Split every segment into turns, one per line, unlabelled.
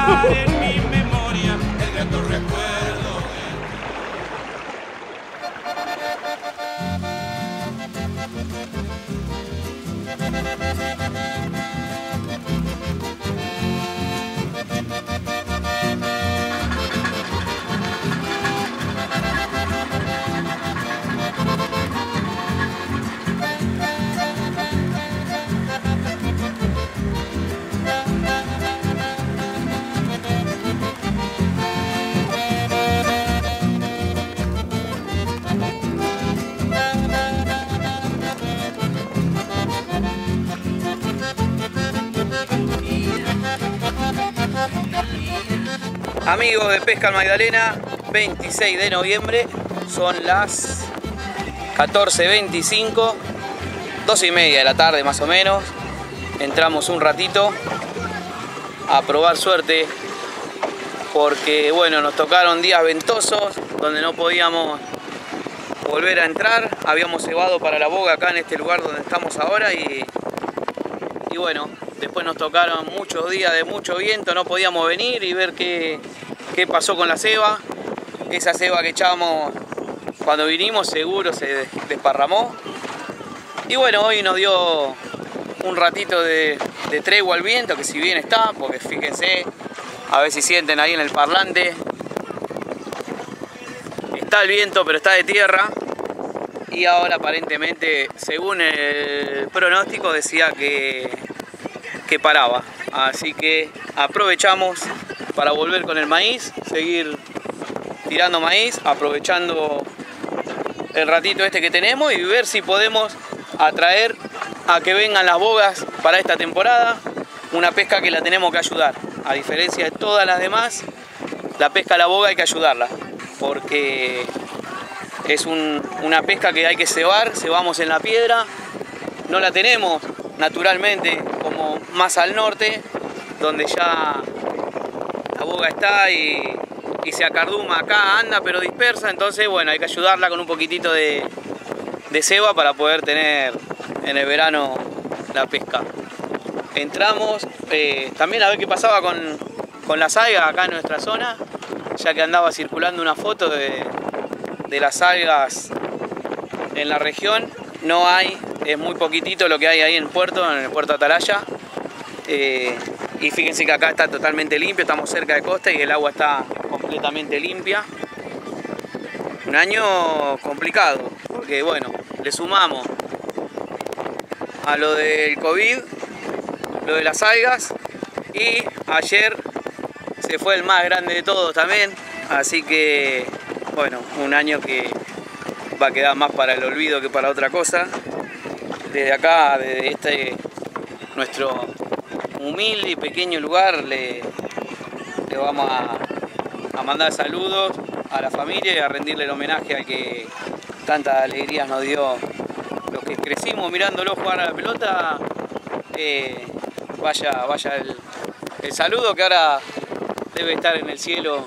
quedar en mi memoria el grato recuerdo.
Amigos de Pesca Magdalena, 26 de noviembre, son las 14:25, 2:30 de la tarde más o menos. Entramos un ratito a probar suerte porque bueno, nos tocaron días ventosos donde no podíamos volver a entrar. Habíamos cebado para la boga acá en este lugar donde estamos ahora y bueno, después nos tocaron muchos días de mucho viento, no podíamos venir y ver qué pasó con la ceba. Esa ceba que echábamos cuando vinimos seguro se desparramó. Y bueno, hoy nos dio un ratito de tregua al viento, que si bien está, porque fíjense, a ver si sienten ahí en el parlante. Está el viento, pero está de tierra. Y ahora aparentemente, según el pronóstico, decía que paraba. Así que aprovechamos para volver con el maíz, seguir tirando maíz, aprovechando el ratito este que tenemos y ver si podemos atraer a que vengan las bogas para esta temporada. Una pesca que la tenemos que ayudar. A diferencia de todas las demás, la pesca a la boga hay que ayudarla, porque es una pesca que hay que cebar, cebamos en la piedra, no la tenemos naturalmente como más al norte, donde ya la boga está y se acarduma. Acá anda pero dispersa, entonces bueno, hay que ayudarla con un poquitito de ceba para poder tener en el verano la pesca. Entramos también a ver qué pasaba con las algas acá en nuestra zona, ya que andaba circulando una foto de las algas en la región. No hay, es muy poquitito lo que hay ahí en el puerto Atalaya. Y fíjense que acá está totalmente limpio, estamos cerca de costa y el agua está completamente limpia. Un año complicado, porque bueno, le sumamos a lo del COVID, lo de las algas, y ayer se fue el más grande de todos también, así que bueno, un año que va a quedar más para el olvido que para otra cosa. Desde acá, desde este nuestro humilde y pequeño lugar, le vamos a mandar saludos a la familia y a rendirle el homenaje al que tantas alegrías nos dio. Los que crecimos mirándolo jugar a la pelota, vaya el saludo, que ahora debe estar en el cielo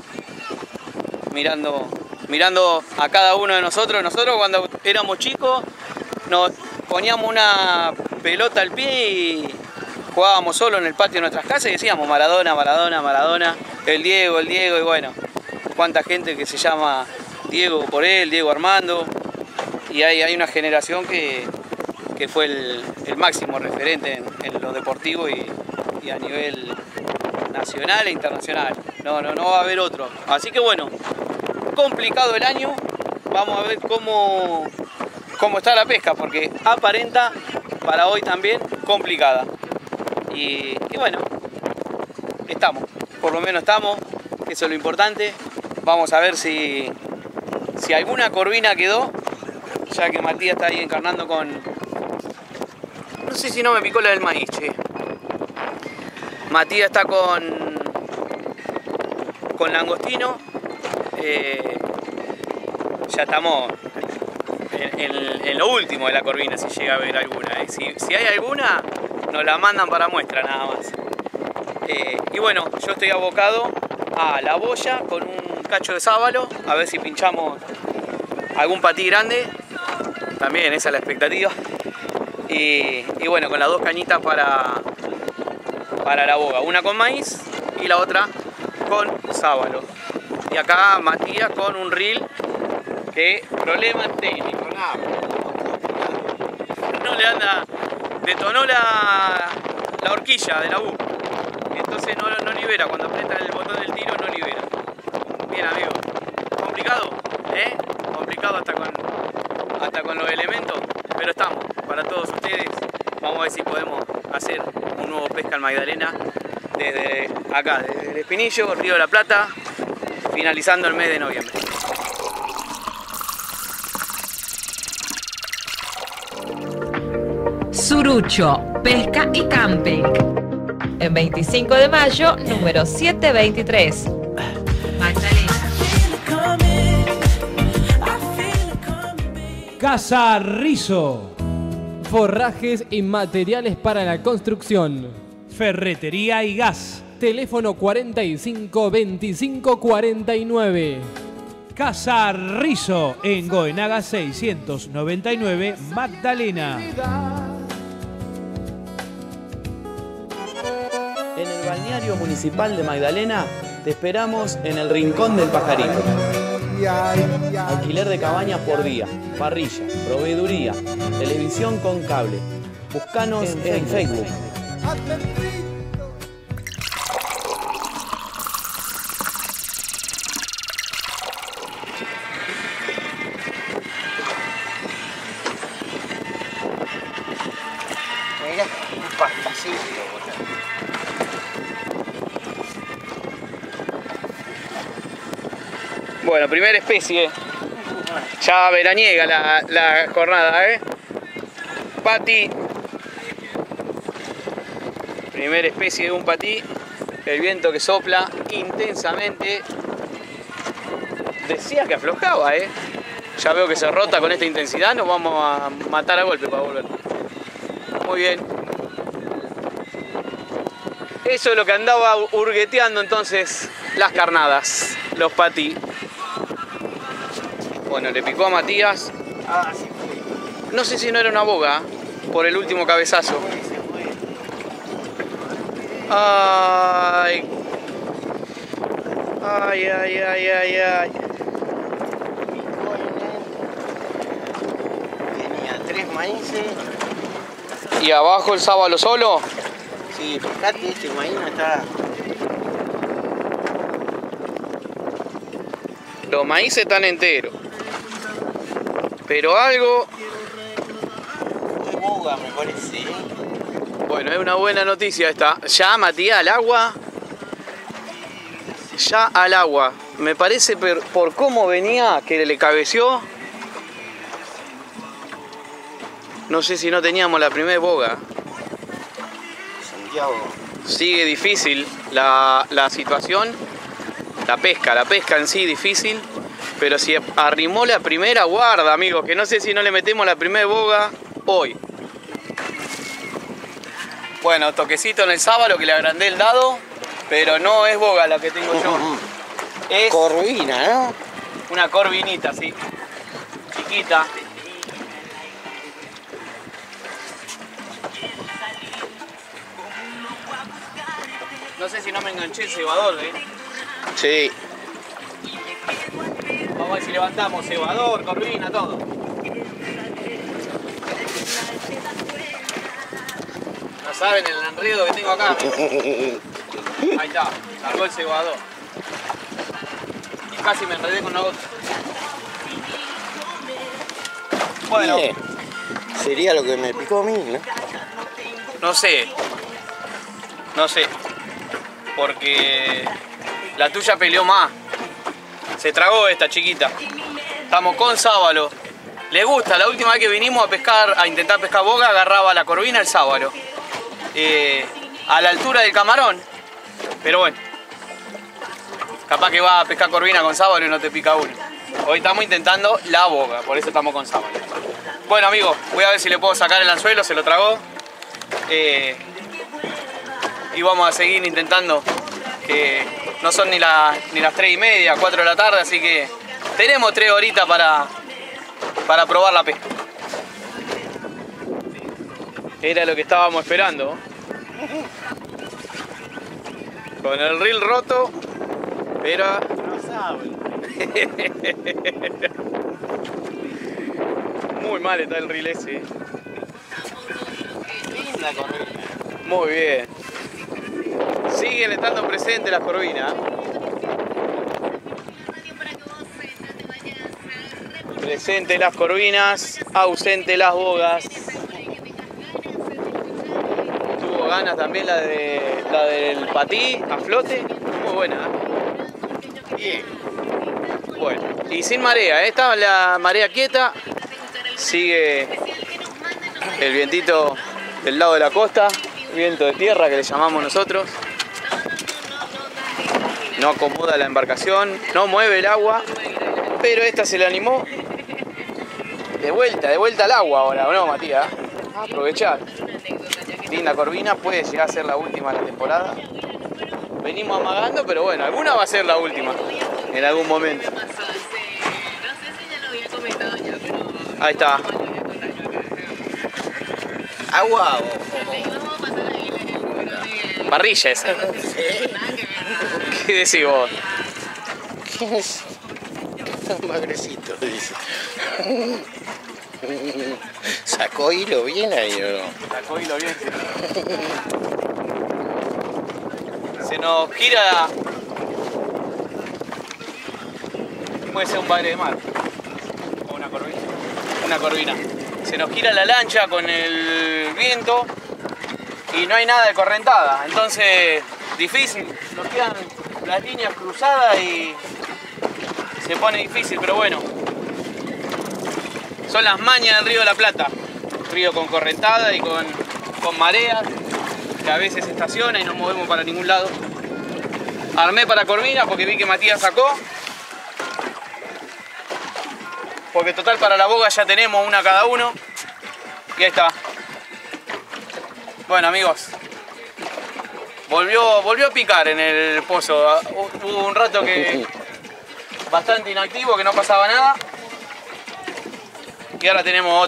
mirando a cada uno de nosotros. Nosotros cuando éramos chicos nos poníamos una pelota al pie y jugábamos solo en el patio de nuestras casas y decíamos Maradona, Maradona, Maradona, el Diego, y bueno, cuánta gente que se llama Diego por él, Diego Armando, y hay una generación que fue el máximo referente en lo deportivo y a nivel nacional e internacional. No va a haber otro. Así que bueno, complicado el año, vamos a ver cómo está la pesca, porque aparenta para hoy también complicada. Y bueno, por lo menos estamos, que eso es lo importante. Vamos a ver si alguna corvina quedó, ya que Matías está ahí encarnando con... No sé si no me picó la del maíz, che. Matías está con langostino. Ya estamos en lo último de la corvina, si llega a haber alguna. Si hay alguna, nos la mandan para muestra nada más. Y bueno, yo estoy abocado a la boya con un cacho de sábalo, a ver si pinchamos algún patí grande. También esa es la expectativa. Y bueno, con las dos cañitas para la boga, una con maíz y la otra con sábalo. Y acá Matías con un reel que problema técnico, nada. No le anda, detonó la horquilla de la U. Entonces no libera, cuando aprieta el botón del tiro no libera. Bien, amigo. ¿Complicado? ¿Eh? Complicado hasta con los elementos, pero estamos para todos ustedes. Vamos a ver si podemos hacer un nuevo Pesca al Magdalena desde acá, desde el Espinillo, Río de la Plata, finalizando el mes de noviembre.
Surucho, Pesca y Camping. El 25 de mayo, número 723. Magdalena.
Casa Rizo. Forrajes y materiales para la construcción.
Ferretería y gas.
Teléfono 45 25 49.
Casa Rizo en Goenaga 699, Magdalena.
En el balneario municipal de Magdalena te esperamos en el Rincón del Pajarito. Alquiler de cabañas por día, parrilla, proveeduría, televisión con cable. Búscanos en Facebook.
Mira, un pastacito.
Bueno, primera especie. Ya veraniega la jornada, ¿eh? Patí. Primera especie de un patí. El viento que sopla intensamente. Decía que aflojaba, ¿eh? Ya veo que se rota con esta intensidad. Nos vamos a matar a golpe para volver. Muy bien. Eso es lo que andaba hurgueteando entonces las carnadas, los patí. Bueno, le picó a Matías.
Ah, sí fue.
No sé si no era una boga por el último cabezazo. Ay. Ay, ay, ay, ay, ay.
Tenía 3 maíces.
¿Y abajo el sábalo solo?
Sí, fíjate, este maíz no está.
Los maíces están enteros. Pero algo...
Muy boga, me parece.
Bueno, es una buena noticia esta. Ya Matías al agua. Ya al agua. Me parece por cómo venía que le cabeció. No sé si no teníamos la primera boga.
Santiago.
Sigue difícil la situación. La pesca en sí difícil. Pero si arrimó la primera, guarda, amigos, que no sé si no le metemos la primera boga hoy. Bueno, toquecito en el sábalo que le agrandé el dado, pero no es boga la que tengo yo. Es
Corvina, ¿no?
una corvinita, sí. Chiquita. No sé si no me enganché el cebador, ¿eh?
Sí.
Vamos a ver si levantamos cebador, corvina, todo. No saben el enredo que tengo acá. Ahí está, largó el cebador. Y casi me enredé con la otra. Bueno,
Mire, sería lo que me picó a mí, ¿no?
no sé. No sé. Porque la tuya peleó más. Se tragó esta chiquita. Estamos con sábalo. Le gusta, la última vez que vinimos a pescar, a intentar pescar boga, agarraba la corvina el sábalo. A la altura del camarón. Pero bueno. Capaz que va a pescar corvina con sábalo y no te pica uno. Hoy estamos intentando la boga, por eso estamos con sábalo. Bueno amigos, voy a ver si le puedo sacar el anzuelo, se lo tragó. Y vamos a seguir intentando, que no son ni las 3:30, 4 de la tarde, así que tenemos 3 horitas para probar la pesca. Era lo que estábamos esperando. Con el reel roto, Pero
No sabe.
muy mal está el reel ese.
Linda corvina.
Muy bien. Siguen estando presentes las corvinas. Presentes las corvinas, ausente las bogas. Tuvo ganas también la del patí a flote. Muy buena.
Bien.
Bueno, y sin marea, esta es la marea quieta. Sigue el vientito del lado de la costa, viento de tierra que le llamamos nosotros. No acomoda la embarcación, no mueve el agua, pero esta se le animó. De vuelta al agua ahora, ¿o no, Matías? Aprovechar. Linda corvina, puede llegar a ser la última de la temporada. Venimos amagando, pero bueno, alguna va a ser la última, en algún momento. Ahí está.
Agua
Parrilla esa. ¿Qué decís vos?
¿Quién es? Un magrecito, dice. ¿Sacó hilo bien ahí o no?
Sacó hilo bien. Se nos gira. Puede ser un bagre de mar. O una corvina. Una corvina. Se nos gira la lancha con el viento y no hay nada de correntada. Entonces, difícil. Nos quedan las líneas cruzadas y se pone difícil, pero bueno. Son las mañas del Río de la Plata. Río con correntada y con mareas, que a veces estaciona y no movemos para ningún lado. Armé para corvina porque vi que Matías sacó. Porque total para la boga ya tenemos una cada uno. Y ahí está. Bueno, amigos. Volvió a picar en el pozo. Hubo un rato que bastante inactivo, que no pasaba nada. Y ahora tenemos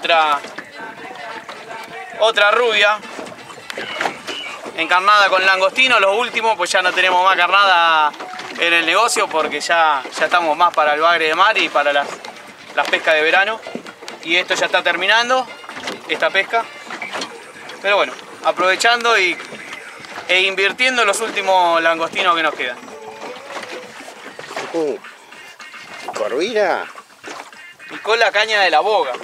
otra rubia encarnada con langostino. Los últimos, pues ya no tenemos más carnada en el negocio porque ya estamos más para el bagre de mar y para las pescas de verano. Y esto ya está terminando, esta pesca. Pero bueno, aprovechando e invirtiendo los últimos langostinos que nos quedan.
¿Corvina?
Picó la caña de la boga.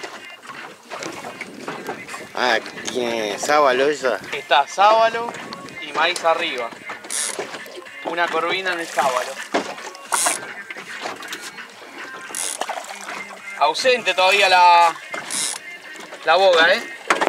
Ah, tiene sábalo esa.
Está sábalo y maíz arriba. Una corvina en el sábalo. Ausente todavía la boga, ¿eh?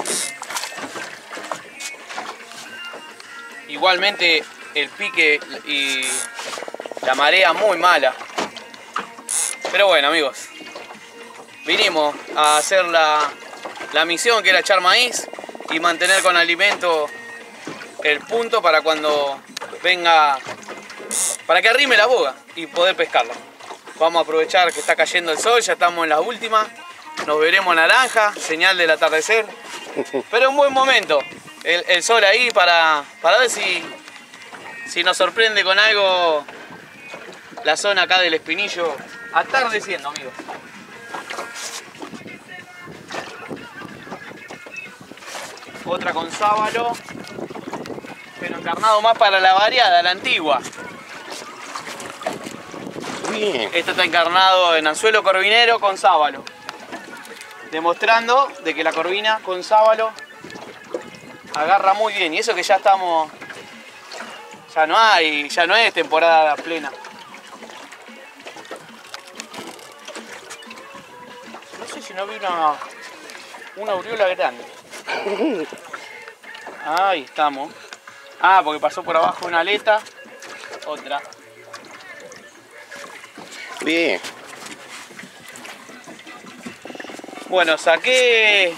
Igualmente el pique y la marea muy mala. Pero bueno, amigos, vinimos a hacer la misión, que era echar maíz y mantener con alimento el punto para cuando venga, para que arrime la boga y poder pescarla. Vamos a aprovechar que está cayendo el sol, ya estamos en la última. Nos veremos naranja, señal del atardecer. Pero un buen momento, el sol ahí para ver si nos sorprende con algo la zona acá del Espinillo. Atardeciendo, amigos. Otra con sábalo, pero encarnado más para la variada, la antigua.
Bien.
Este está encarnado en anzuelo corvinero con sábalo, demostrando de que la corvina con sábalo agarra muy bien. Y eso que ya estamos, ya no es temporada plena. No sé si no vi una aureola grande. Ahí estamos. Ah, porque pasó por abajo una aleta. Otra.
Bien.
Bueno, saqué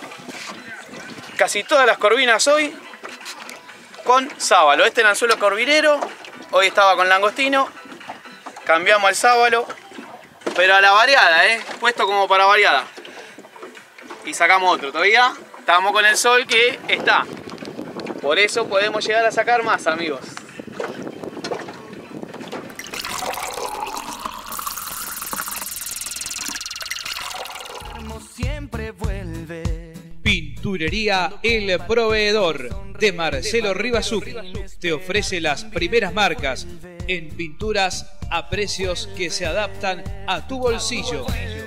casi todas las corvinas hoy con sábalo. Este era anzuelo corvinero, hoy estaba con langostino. Cambiamos al sábalo, pero a la variada, puesto como para variada. Y sacamos otro. Todavía estamos con el sol que está. Por eso podemos llegar a sacar más, amigos.
siempre vuelve.
Pinturería El Proveedor de Marcelo Rivasuk te ofrece las primeras marcas en pinturas a precios que se adaptan a tu bolsillo.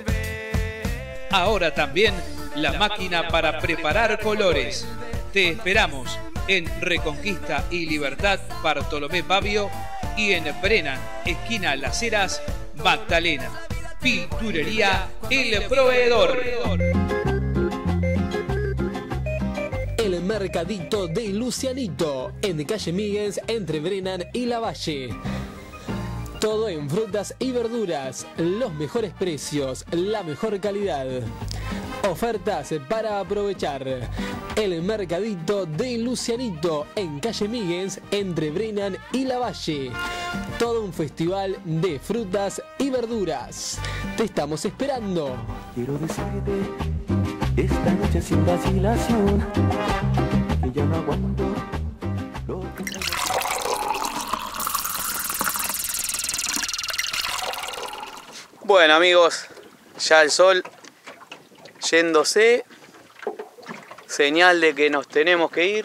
Ahora también la máquina para preparar colores. Te esperamos en Reconquista y Libertad Bartolomé Pavio y en Brennan, esquina Las Heras, Magdalena. Pinturería El Proveedor.
El Mercadito de Lucianito, en calle Míguez, entre Brennan y Lavalle. Todo en frutas y verduras, los mejores precios, la mejor calidad. Ofertas para aprovechar. El Mercadito de Lucianito, en calle Míguez, entre Brennan y Lavalle. Todo un festival de frutas y verduras. Te estamos esperando.
Quiero decirte esta noche sin vacilación que ya no aguanto lo que...
Bueno amigos, ya el sol yéndose, señal de que nos tenemos que ir.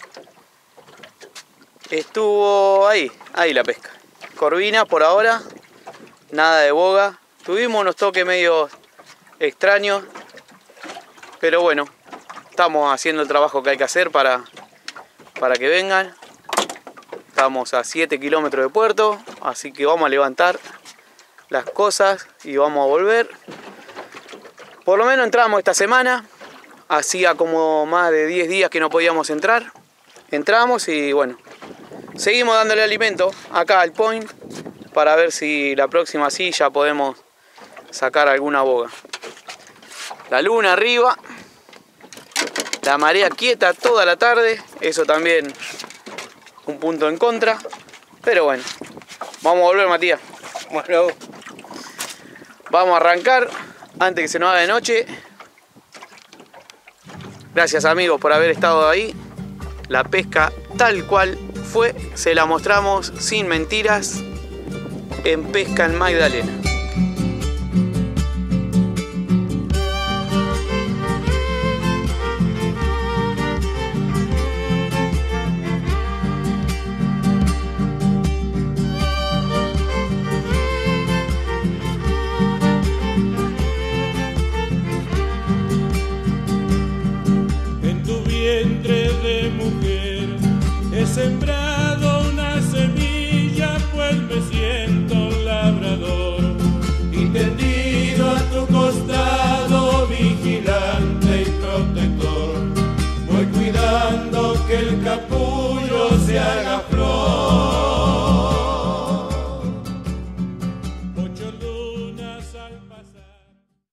Estuvo ahí la pesca. Corvina por ahora, nada de boga. Tuvimos unos toques medio extraños, pero bueno, estamos haciendo el trabajo que hay que hacer para que vengan. Estamos a 7 kilómetros de puerto, así que vamos a levantar las cosas y vamos a volver. Por lo menos entramos esta semana. Hacía como más de 10 días que no podíamos entrar. Entramos y bueno, seguimos dándole alimento acá al point para ver si la próxima sí ya podemos sacar alguna boga. La luna arriba, la marea quieta toda la tarde, eso también un punto en contra, pero bueno, vamos a volver, Matías. Bueno, vamos a arrancar antes que se nos haga de noche. Gracias amigos por haber estado ahí. La pesca tal cual fue, se la mostramos sin mentiras en Pesca en Magdalena.
En tu vientre de mujer he sembrado